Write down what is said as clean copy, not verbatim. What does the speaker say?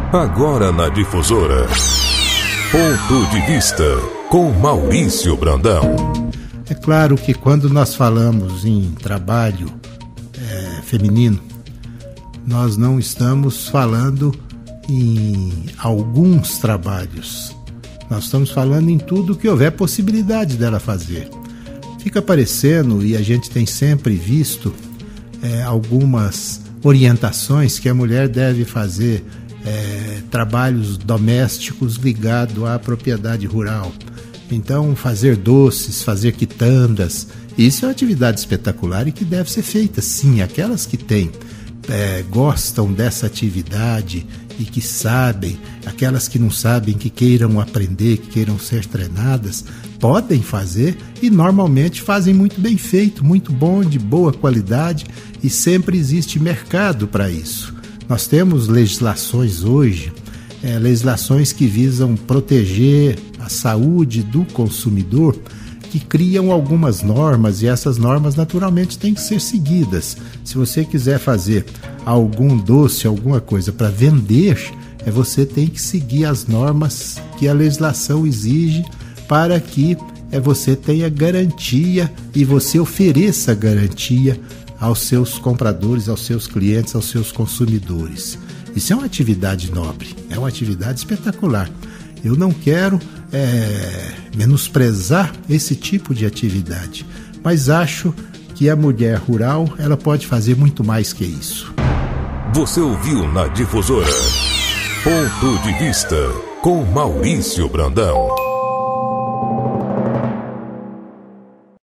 Agora na Difusora, Ponto de Vista, com Maurício Brandão. É claro que quando nós falamos em trabalho feminino, nós não estamos falando em alguns trabalhos. Nós estamos falando em tudo que houver possibilidade dela fazer. Fica parecendo, e a gente tem sempre visto, algumas orientações que a mulher deve fazer trabalhos domésticos ligados à propriedade rural. Então, fazer doces, fazer quitandas, isso é uma atividade espetacular e que deve ser feita, sim. Aquelas que gostam dessa atividade e que sabem, aquelas que não sabem, que queiram aprender, que queiram ser treinadas, podem fazer e normalmente fazem muito bem feito, muito bom, de boa qualidade, e sempre existe mercado para isso. Nós temos legislações hoje, legislações que visam proteger a saúde do consumidor, que criam algumas normas, e essas normas naturalmente têm que ser seguidas. Se você quiser fazer algum doce, alguma coisa para vender, você tem que seguir as normas que a legislação exige para que você tenha garantia e você ofereça garantia aos seus compradores, aos seus clientes, aos seus consumidores. Isso é uma atividade nobre, é uma atividade espetacular. Eu não quero menosprezar esse tipo de atividade, mas acho que a mulher rural ela pode fazer muito mais que isso. Você ouviu na Difusora Ponto de Vista, com Maurício Brandão.